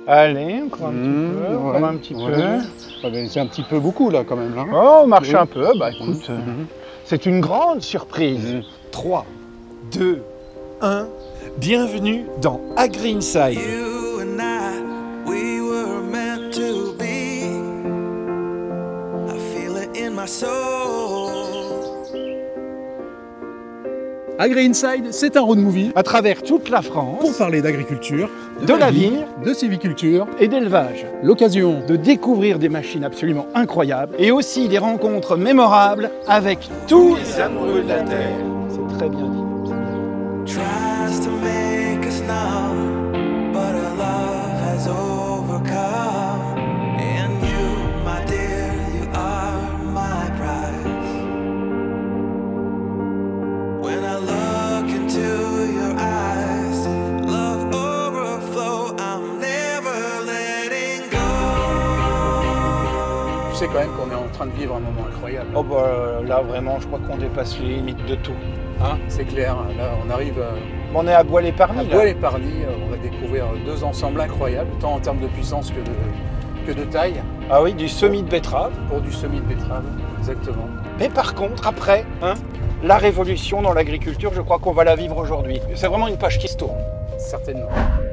Allez, encore un petit peu, encore un petit peu. Ah ben, c'est un petit peu beaucoup là quand même. Là. Oh, on marche un peu, bah écoute, c'est une grande surprise. 3, 2, 1, bienvenue dans Agri Inside. You and I, we were meant to be. I feel it in my soul. Agri Inside, c'est un road movie À travers toute la France, pour parler d'agriculture, de la vigne de sylviculture, et d'élevage, l'occasion de découvrir des machines absolument incroyables et aussi des rencontres mémorables avec tous les amoureux de la terre. C'est très bien dit. Tries to make us numb, but our love has overcome. And you, my dear, you are my prize. When I look into your eyes, love overflow, I'm never letting go. Tu sais quand même qu'on est en train de vivre un moment incroyable. Oh bah là vraiment, je crois qu'on dépasse les limites de tout. Hein, c'est clair, là on arrive... On est à Bois-les-Parny. À Bois-les-Parny, on va découvrir deux ensembles incroyables, tant en termes de puissance que de taille. Ah oui, du semis de betterave. Pour du semis de betterave, exactement. Mais par contre, après, la révolution dans l'agriculture, je crois qu'on va la vivre aujourd'hui. C'est vraiment une page qui se tourne. Certainement.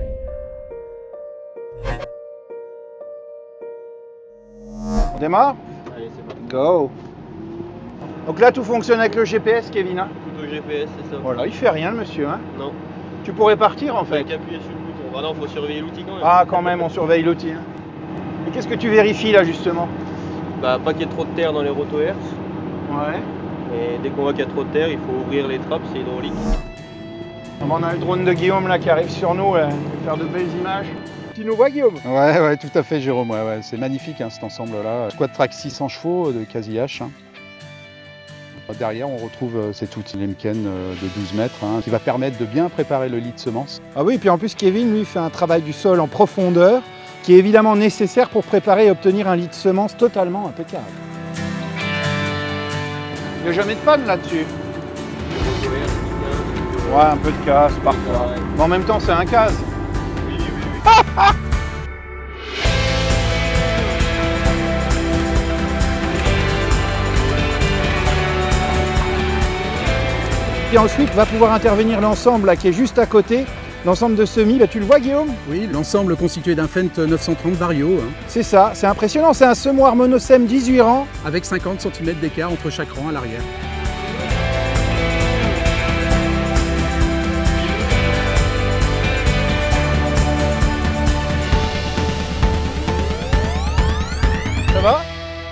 On démarre ? Allez, c'est parti. Go. Donc là, tout fonctionne avec le GPS, Kevin. Hein, Tout au GPS, c'est ça. voilà, il fait rien, le monsieur. Hein. Non. Tu pourrais partir, en fait. Faut appuyer sur le bouton. Bah non, faut surveiller l'outil quand même. Ah, quand même, on surveille l'outil. Hein. Et qu'est-ce que tu vérifies, là, justement? Bah, pas qu'il y ait trop de terre dans les rotohertz. Ouais. Et dès qu'on voit qu'il y a trop de terre, il faut ouvrir les trappes, c'est hydraulique. On a le drone de Guillaume, là, qui arrive sur nous, là. Il va faire de belles images. Tu nous vois, Guillaume? Ouais, tout à fait, Jérôme. Ouais. C'est magnifique cet ensemble-là. Squad track 600 chevaux de quasi H. Derrière, on retrouve cet outil Lemken de 12 mètres qui va permettre de bien préparer le lit de semences. Ah oui, puis en plus, Kevin, lui, fait un travail du sol en profondeur qui est évidemment nécessaire pour préparer et obtenir un lit de semences totalement impeccable. Il n'y a jamais de panne là-dessus. Ouais, un peu de casse parfois. Mais en même temps, c'est un casse. Et ensuite va pouvoir intervenir l'ensemble là, qui est juste à côté, l'ensemble de semis. Là, tu le vois, Guillaume? Oui, l'ensemble constitué d'un Fendt 930 Vario, C'est ça, c'est impressionnant. C'est un semoir monosème 18 rangs. avec 50 cm d'écart entre chaque rang à l'arrière. Ça va?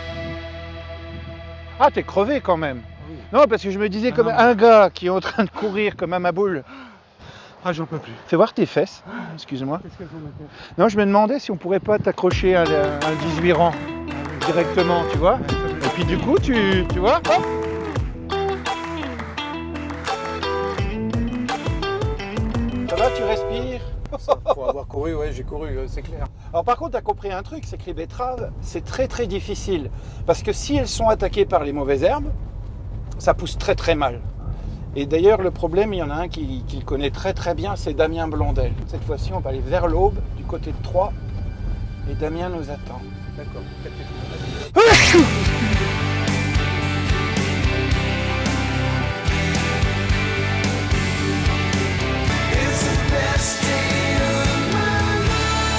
Ah, t'es crevé quand même. Non, parce que je me disais comme un gars qui est en train de courir comme un maboule. Ah, j'en peux plus. Fais voir tes fesses, excuse-moi. Non, je me demandais si on pourrait pas t'accrocher à un 18 rangs directement, tu vois. Et puis du coup, tu vois, hop. Ça va, tu respires? Pour avoir couru, ouais, j'ai couru, c'est clair. Alors par contre, tu as compris un truc, c'est que les betteraves, c'est très très difficile. Parce que si elles sont attaquées par les mauvaises herbes, ça pousse très très mal. Et d'ailleurs, le problème, il y en a un qui le connaît très très bien, c'est Damien Blondel. Cette fois-ci, on va aller vers l'Aube, du côté de Troyes, et Damien nous attend. D'accord. It's the best day of my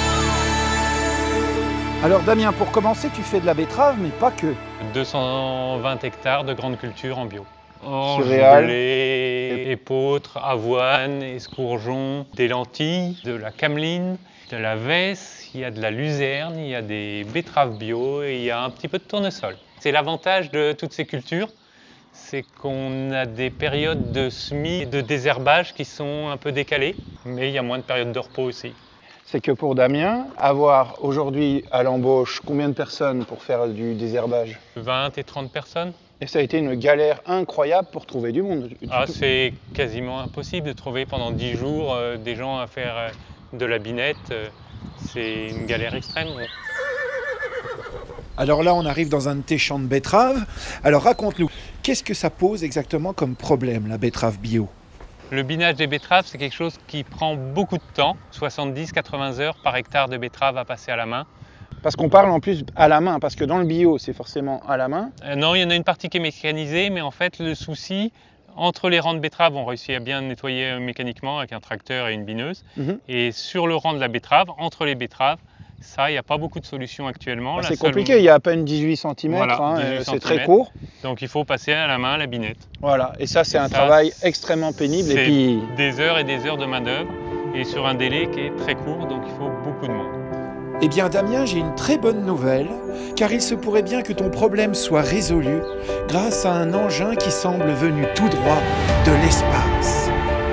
life. Alors Damien, pour commencer, tu fais de la betterave, mais pas que. 220 hectares de grandes cultures en bio. Orge, Céréales. blé, épeautre, avoine, escourgeon, des lentilles, de la cameline, de la vesse, il y a de la luzerne, il y a des betteraves bio et il y a un petit peu de tournesol. C'est l'avantage de toutes ces cultures, c'est qu'on a des périodes de semis et de désherbage qui sont un peu décalées, mais il y a moins de périodes de repos aussi. C'est que pour Damien, avoir aujourd'hui à l'embauche combien de personnes pour faire du désherbage? 20 et 30 personnes. Et ça a été une galère incroyable pour trouver du monde. Ah, c'est quasiment impossible de trouver pendant 10 jours des gens à faire de la binette. C'est une galère extrême. Alors là, on arrive dans un de tes champs de betteraves. Alors raconte-nous, qu'est-ce que ça pose exactement comme problème, la betterave bio? Le binage des betteraves, c'est quelque chose qui prend beaucoup de temps, 70-80 heures par hectare de betteraves à passer à la main. Parce qu'on parle en plus à la main, parce que dans le bio, c'est forcément à la main. Non, il y en a une partie qui est mécanisée, mais en fait, le souci, entre les rangs de betteraves, on réussit à bien nettoyer mécaniquement avec un tracteur et une bineuse. Et sur le rang de la betterave, entre les betteraves, ça, il n'y a pas beaucoup de solutions actuellement. C'est compliqué, il y a à peine 18 cm, voilà, hein, c'est très court. Donc il faut passer à la main la binette. Voilà, et ça c'est un travail extrêmement pénible. Et puis des heures et des heures de main d'œuvre, et sur un délai qui est très court, donc il faut beaucoup de monde. Eh bien Damien, j'ai une très bonne nouvelle, car il se pourrait bien que ton problème soit résolu grâce à un engin qui semble venu tout droit de l'espace.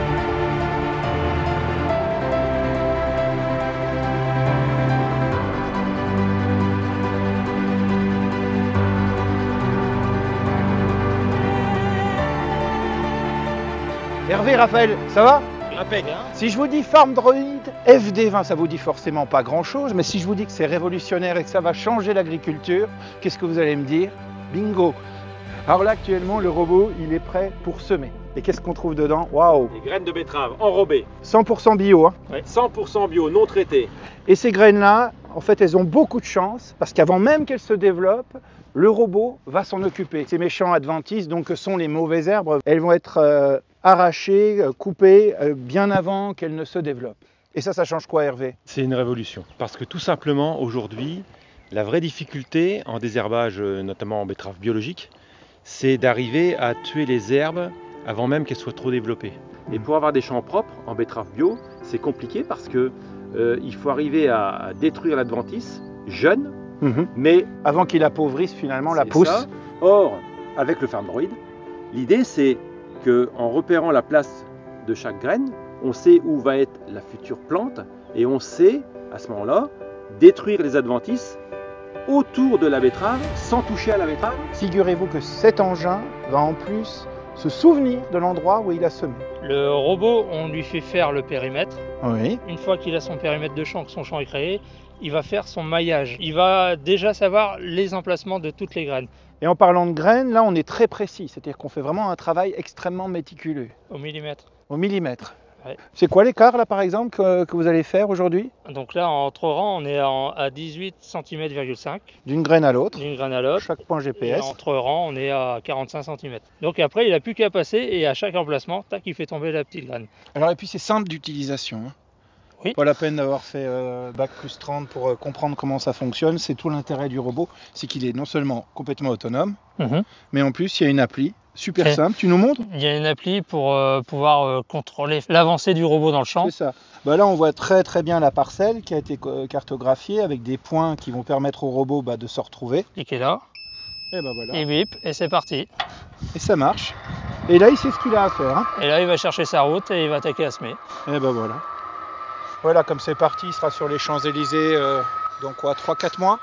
Hervé, Raphaël, ça va? Impec. Si je vous dis Farm Droid FD20, ça vous dit forcément pas grand-chose, mais si je vous dis que c'est révolutionnaire et que ça va changer l'agriculture, qu'est-ce que vous allez me dire? Bingo! Alors là, actuellement, le robot, il est prêt pour semer. Et qu'est-ce qu'on trouve dedans? Waouh! Des graines de betterave enrobées. 100% bio, hein? Ouais, 100% bio, non traitées. Et ces graines-là, en fait, elles ont beaucoup de chance, parce qu'avant même qu'elles se développent, le robot va s'en occuper. Ces méchants adventices, donc, sont les mauvaises herbes. Elles vont être arrachées, coupées, bien avant qu'elles ne se développent. Et ça change quoi, Hervé? C'est une révolution. Parce que tout simplement, aujourd'hui, la vraie difficulté en désherbage, notamment en betterave biologique, c'est d'arriver à tuer les herbes avant même qu'elles soient trop développées. Et pour avoir des champs propres en betterave bio, c'est compliqué parce que il faut arriver à détruire l'adventice jeune, mais avant qu'il appauvrisse finalement la pousse. Ça. Or, avec le Farm Droid, l'idée c'est qu'en repérant la place de chaque graine, on sait où va être la future plante et on sait à ce moment-là détruire les adventices autour de la betterave sans toucher à la betterave. Figurez-vous que cet engin va en plus se souvenir de l'endroit où il a semé. Le robot, on lui fait faire le périmètre. Oui. Une fois qu'il a son périmètre de champ, que son champ est créé, il va faire son maillage. Il va déjà savoir les emplacements de toutes les graines. Et en parlant de graines, là on est très précis, c'est-à-dire qu'on fait vraiment un travail extrêmement méticuleux. Au millimètre. Au millimètre. Ouais. C'est quoi l'écart là par exemple que vous allez faire aujourd'hui? Donc là entre rangs on est à 18 cm,5 d'une graine à l'autre. D'une graine à l'autre. Chaque point GPS. Et entre rangs on est à 45 cm. Donc après il n'a plus qu'à passer et à chaque emplacement, tac, il fait tomber la petite graine. Alors et puis c'est simple d'utilisation. Hein. Oui. Pas la peine d'avoir fait bac plus 30 pour comprendre comment ça fonctionne. C'est tout l'intérêt du robot, c'est qu'il est non seulement complètement autonome, mais en plus il y a une appli super simple. Tu nous montres? Il y a une appli pour pouvoir contrôler l'avancée du robot dans le champ. C'est ça. Bah là on voit très bien la parcelle qui a été cartographiée avec des points qui vont permettre au robot de se retrouver. Cliquez là. Et ben voilà. Et bip, et c'est parti. Et ça marche. Et là il sait ce qu'il a à faire. Hein. Et là il va chercher sa route et il va attaquer à semer. Et ben voilà. Voilà, comme c'est parti, il sera sur les Champs-Élysées dans quoi, 3-4 mois.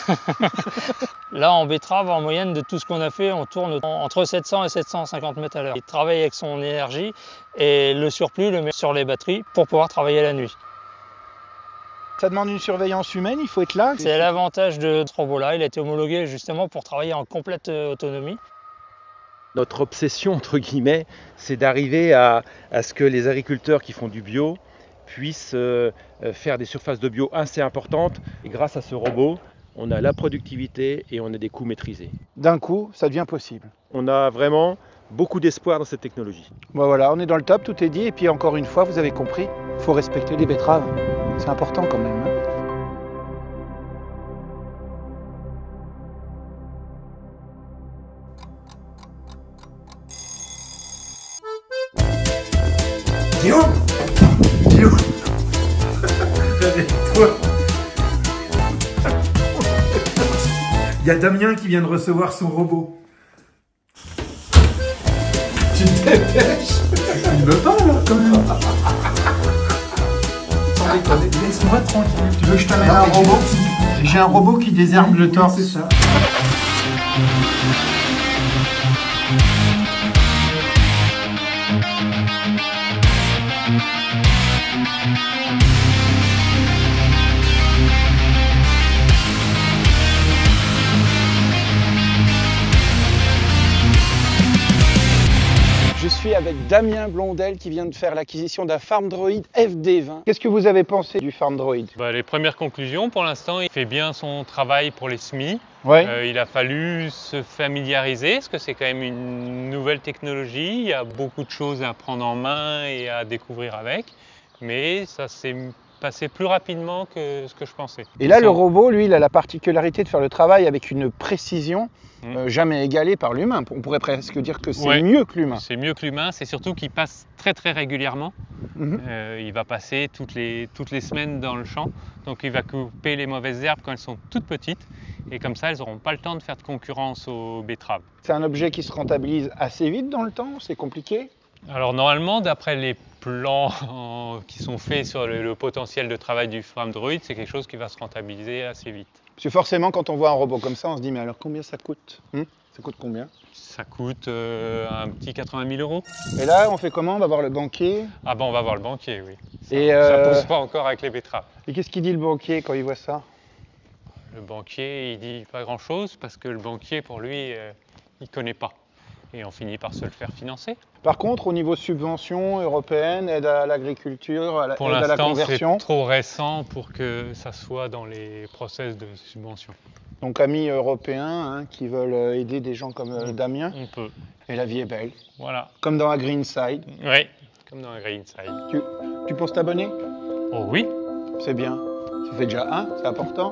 Là, en betterave, en moyenne, de tout ce qu'on a fait, on tourne entre 700 et 750 mètres à l'heure. Il travaille avec son énergie et le surplus le met sur les batteries pour pouvoir travailler la nuit. Ça demande une surveillance humaine, il faut être là. C'est l'avantage de ce robot-là. Il a été homologué justement pour travailler en complète autonomie. Notre obsession, entre guillemets, c'est d'arriver à ce que les agriculteurs qui font du bio puissent faire des surfaces de bio assez importantes. Et grâce à ce robot, on a la productivité et on a des coûts maîtrisés. D'un coup, ça devient possible. On a vraiment beaucoup d'espoir dans cette technologie. Bon voilà, on est dans le top, tout est dit. Et puis encore une fois, vous avez compris, il faut respecter les betteraves. C'est important quand même. Hein. Guillaume, toi. Il y a Damien qui vient de recevoir son robot. Tu te dépêches? Tu filmes pas là quand même. Sans déconner, laisse-moi tranquille. Tu veux que je t'amène un robot? J'ai un robot qui désherbe le torse. C'est ça. Je suis avec Damien Blondel qui vient de faire l'acquisition d'un FarmDroid FD20. Qu'est-ce que vous avez pensé du FarmDroid? Les premières conclusions, pour l'instant, il fait bien son travail pour les semis. Ouais. Il a fallu se familiariser, parce que c'est quand même une nouvelle technologie. Il y a beaucoup de choses à prendre en main et à découvrir avec. Mais ça s'est passé plus rapidement que ce que je pensais. Et là, le robot, lui, il a la particularité de faire le travail avec une précision jamais égalée par l'humain. On pourrait presque dire que c'est mieux que l'humain. C'est mieux que l'humain, c'est surtout qu'il passe très très régulièrement. Il va passer toutes les semaines dans le champ. Donc il va couper les mauvaises herbes quand elles sont toutes petites. Et comme ça, elles n'auront pas le temps de faire de concurrence aux betteraves. C'est un objet qui se rentabilise assez vite dans le temps? C'est compliqué? Alors normalement, d'après les plans qui sont faits sur le potentiel de travail du FarmDroid, c'est quelque chose qui va se rentabiliser assez vite. Parce que forcément, quand on voit un robot comme ça, on se dit, mais alors combien ça coûte? Ça coûte combien? Ça coûte un petit 80 000 €. Et là, on fait comment? On va voir le banquier? Ah ben, on va voir le banquier, oui. Ça pousse pas encore avec les betteraves. Et qu'est-ce qu'il dit le banquier quand il voit ça? Le banquier, il dit pas grand-chose, parce que le banquier, pour lui, il connaît pas. Et on finit par se le faire financer. Par contre, au niveau subvention européenne, aide à l'agriculture, aide à la conversion... Pour l'instant, c'est trop récent pour que ça soit dans les process de subvention. Donc amis européens qui veulent aider des gens comme Damien. On peut. Et la vie est belle. Voilà. Comme dans Agreenside. Oui, comme dans Agreenside. Tu penses t'abonner? Oh oui. C'est bien. Ça fait déjà un, c'est important.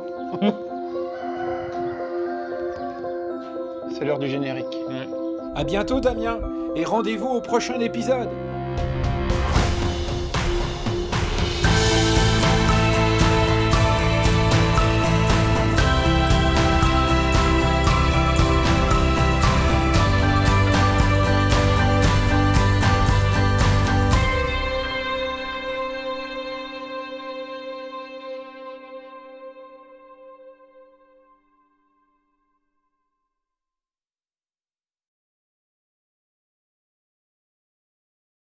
C'est l'heure du générique. À bientôt Damien, et rendez-vous au prochain épisode.